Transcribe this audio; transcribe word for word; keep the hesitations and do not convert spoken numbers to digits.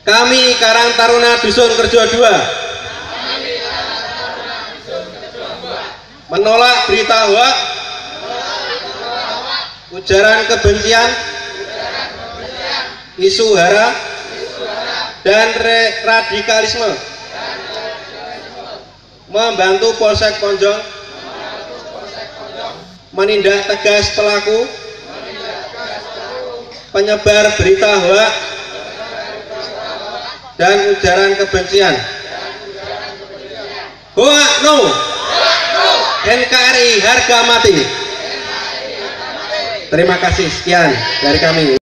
Kami Karang Taruna Dusun Kerjo dua menolak berita hoak, ujaran kebencian, isu hara, dan radikalisme, membantu Polsek Ponjong menindak tegas pelaku penyebar berita hoak dan ujaran kebencian. Hoak no, N K R I harga mati. Terima kasih, sekian dari kami.